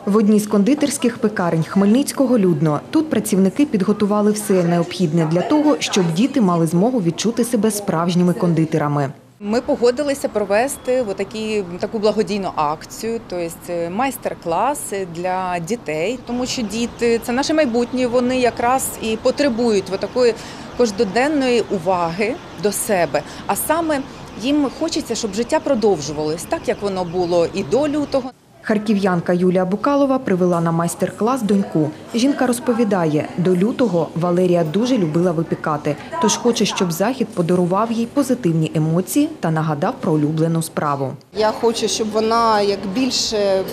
В одній з кондитерських пекарень Хмельницького людно. Тут працівники підготували все необхідне для того, щоб діти мали змогу відчути себе справжніми кондитерами. Ми погодилися провести таку благодійну акцію, тобто майстер-класи для дітей, тому що діти – це наше майбутнє, вони якраз і потребують такої кожноденної уваги до себе, а саме їм хочеться, щоб життя продовжувалось так, як воно було і до лютого. Харків'янка Юлія Букалова привела на майстер-клас доньку. Жінка розповідає, до лютого Валерія дуже любила випікати, тож хоче, щоб захід подарував їй позитивні емоції та нагадав про улюблену справу. Я хочу, щоб вона як більше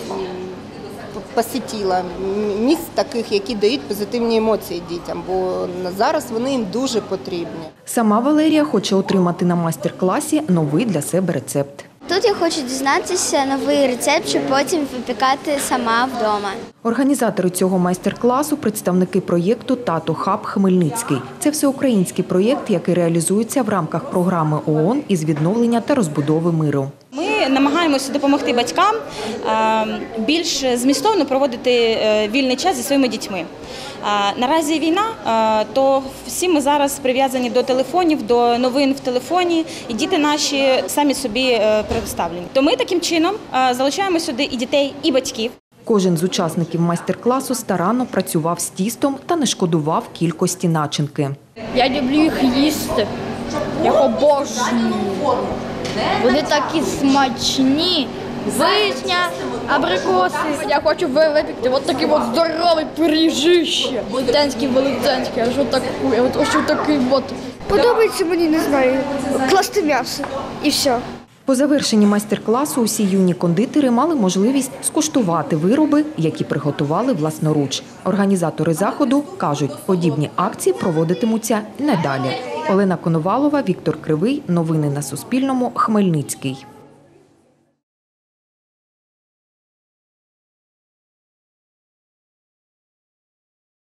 посетила місць таких, які дають позитивні емоції дітям, бо зараз вони їм дуже потрібні. Сама Валерія хоче отримати на майстер-класі новий для себе рецепт. Тут я хочу дізнатися новий рецепт, щоб потім випікати сама вдома. Організатори цього майстер-класу – представники проєкту «Тато Хаб Хмельницький». Це всеукраїнський проєкт, який реалізується в рамках програми ООН із відновлення та розбудови миру. Ми намагаємося допомогти батькам більш змістовно проводити вільний час зі своїми дітьми. Наразі війна, то всі ми зараз прив'язані до телефонів, до новин в телефоні, і діти наші самі собі представлені. То ми таким чином залучаємо сюди і дітей, і батьків. Кожен з учасників майстер-класу старанно працював з тістом та не шкодував кількості начинки. Я люблю їх їсти, я обожнюю. Вони такі смачні. Вишня, абрикоси. Я хочу випекти ось такі здорові пиріжище. Велетенські, ось такий. Подобається мені, не знаю, класти м'ясо і все. По завершенні майстер-класу усі юні кондитери мали можливість скуштувати вироби, які приготували власноруч. Організатори заходу кажуть, подібні акції проводитимуться й надалі. Олена Коновалова, Віктор Кривий. Новини на Суспільному. Хмельницький.